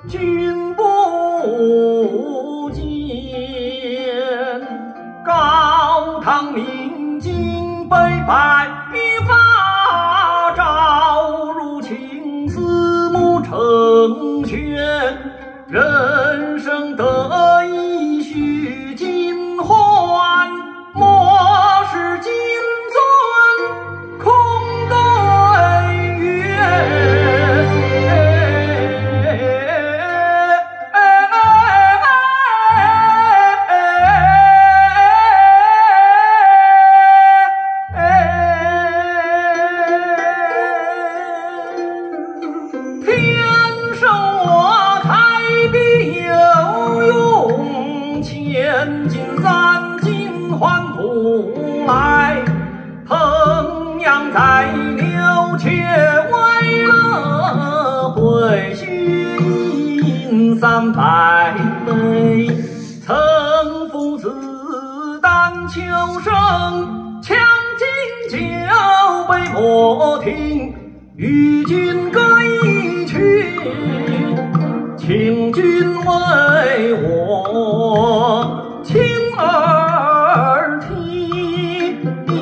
君不见。高堂明镜悲白发照，如青丝暮成轩。人生得意须尽欢，莫使金樽空对月。天生我材必有用，千金散尽还复来。衡阳再牛且为乐，会须饮300杯。曾父子丹丘生，将进酒杯莫停。与君歌一曲，请君为我倾耳听。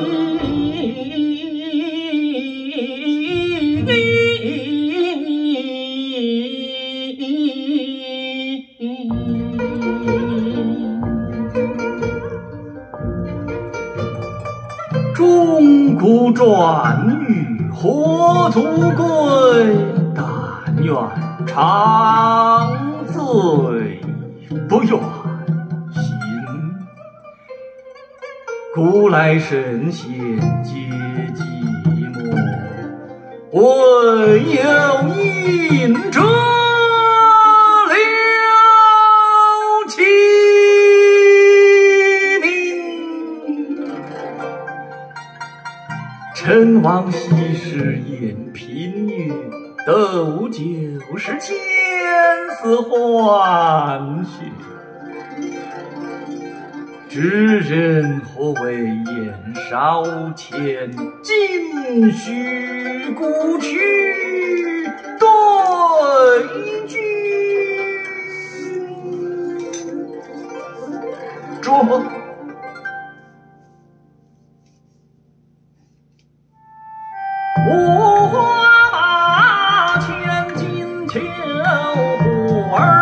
钟鼓馔玉何足贵？但愿长醉不愿醒。古来神仙皆寂寞，唯有饮者留其名。陈王昔时宴平乐，斗酒是千丝欢血。知人何为言少钱，今须故去对君。捉五花马，千金裘虎儿